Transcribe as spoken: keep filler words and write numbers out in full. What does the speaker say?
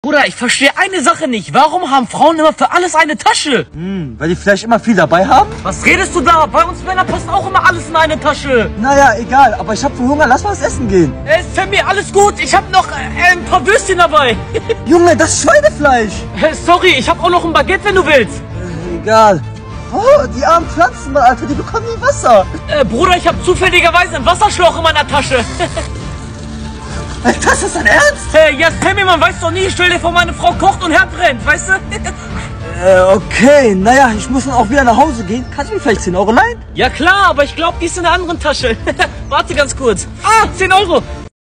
Bruder, ich verstehe eine Sache nicht. Warum haben Frauen immer für alles eine Tasche? Hm, weil die vielleicht immer viel dabei haben? Was redest du da? Bei uns Männern passt auch immer alles in eine Tasche. Naja, egal, aber ich hab für Hunger, lass mal was essen gehen. Äh, Sammy, alles gut. Ich hab noch äh, ein paar Würstchen dabei. Junge, das ist Schweinefleisch. Äh, sorry, ich hab auch noch ein Baguette, wenn du willst. Äh, egal. Oh, die armen Pflanzen, Mann, Alter, die bekommen nie Wasser. Äh, Bruder, ich hab zufälligerweise einen Wasserschlauch in meiner Tasche. Das ist dein Ernst? Hey, ja, Sammy, man weiß doch nie. Stell dir vor, meine Frau kocht und Herd brennt, weißt du? Äh, okay, naja, ich muss dann auch wieder nach Hause gehen. Kannst du mir vielleicht zehn Euro leihen? Ja klar, aber ich glaube, die ist in einer anderen Tasche. Warte ganz kurz. Ah, zehn Euro.